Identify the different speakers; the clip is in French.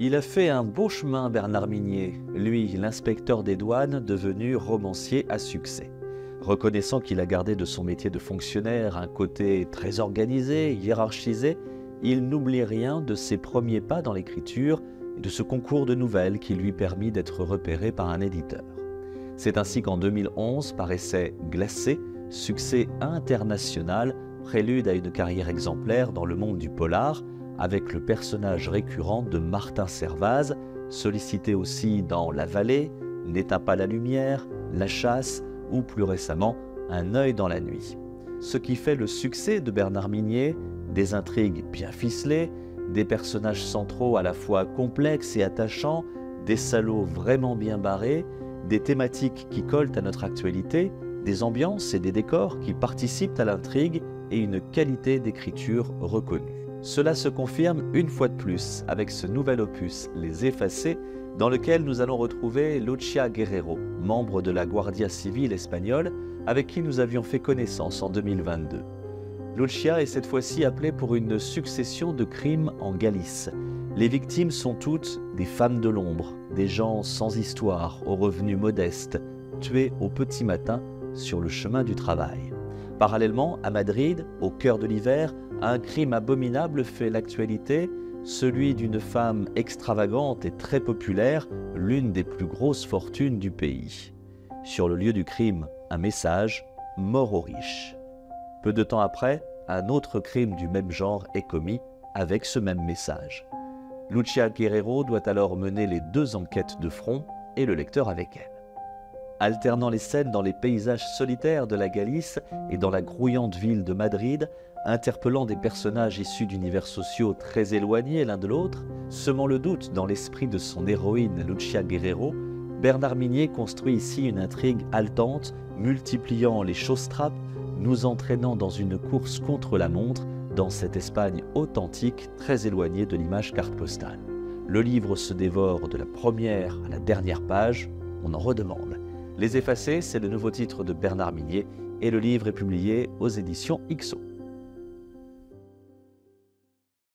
Speaker 1: Il a fait un beau chemin, Bernard Minier, lui, l'inspecteur des douanes devenu romancier à succès. Reconnaissant qu'il a gardé de son métier de fonctionnaire un côté très organisé, hiérarchisé, il n'oublie rien de ses premiers pas dans l'écriture et de ce concours de nouvelles qui lui permit d'être repéré par un éditeur. C'est ainsi qu'en 2011 paraissait Glacé, succès international, prélude à une carrière exemplaire dans le monde du polar, avec le personnage récurrent de Martin Servaz, sollicité aussi dans La Vallée, N'éteins pas la lumière, La Chasse ou plus récemment Un œil dans la nuit. Ce qui fait le succès de Bernard Minier, des intrigues bien ficelées, des personnages centraux à la fois complexes et attachants, des salauds vraiment bien barrés, des thématiques qui collent à notre actualité, des ambiances et des décors qui participent à l'intrigue et une qualité d'écriture reconnue. Cela se confirme une fois de plus avec ce nouvel opus, Les Effacés, dans lequel nous allons retrouver Lucia Guerrero, membre de la Guardia Civile espagnole, avec qui nous avions fait connaissance en 2022. Lucia est cette fois-ci appelée pour une succession de crimes en Galice. Les victimes sont toutes des femmes de l'ombre, des gens sans histoire, aux revenus modestes, tués au petit matin sur le chemin du travail. Parallèlement, à Madrid, au cœur de l'hiver, un crime abominable fait l'actualité, celui d'une femme extravagante et très populaire, l'une des plus grosses fortunes du pays. Sur le lieu du crime, un message « Mort aux riches ». Peu de temps après, un autre crime du même genre est commis avec ce même message. Lucia Guerrero doit alors mener les deux enquêtes de front et le lecteur avec elle. Alternant les scènes dans les paysages solitaires de la Galice et dans la grouillante ville de Madrid, interpellant des personnages issus d'univers sociaux très éloignés l'un de l'autre, semant le doute dans l'esprit de son héroïne Lucia Guerrero, Bernard Minier construit ici une intrigue haletante, multipliant les choses-trappes, nous entraînant dans une course contre la montre dans cette Espagne authentique très éloignée de l'image carte postale. Le livre se dévore de la première à la dernière page, on en redemande. Les Effacés, c'est le nouveau titre de Bernard Minier et le livre est publié aux éditions XO.